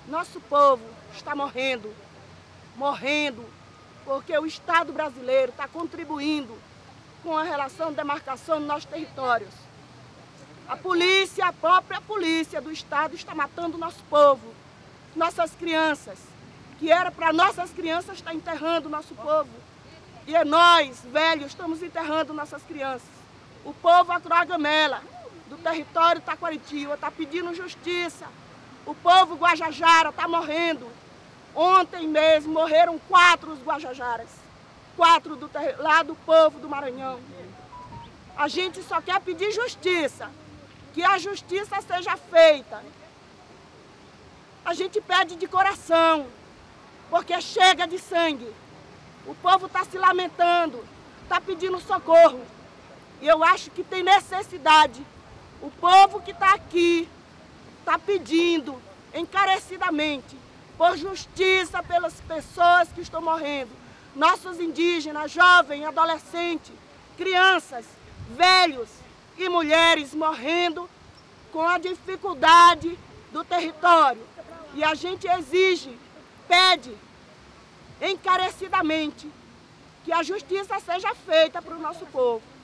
Nosso povo está morrendo, porque o Estado brasileiro está contribuindo com a relação de demarcação dos nossos territórios. A polícia, a própria polícia do Estado está matando o nosso povo, nossas crianças, que era para nossas crianças estar enterrando o nosso povo. E nós, velhos, estamos enterrando nossas crianças. O povo Acroagamela, do território Taquaritiba, está pedindo justiça. O povo Guajajara está morrendo. Ontem mesmo morreram 4 Guajajaras, 4 lá do povo do Maranhão. A gente só quer pedir justiça, que a justiça seja feita. A gente pede de coração, porque chega de sangue. O povo está se lamentando, está pedindo socorro. E eu acho que tem necessidade. O povo que está aqui está pedindo encarecidamente por justiça pelas pessoas que estão morrendo. Nossos indígenas, jovens, adolescentes, crianças, velhos e mulheres morrendo com a dificuldade do território. E a gente exige, pede encarecidamente que a justiça seja feita para o nosso povo.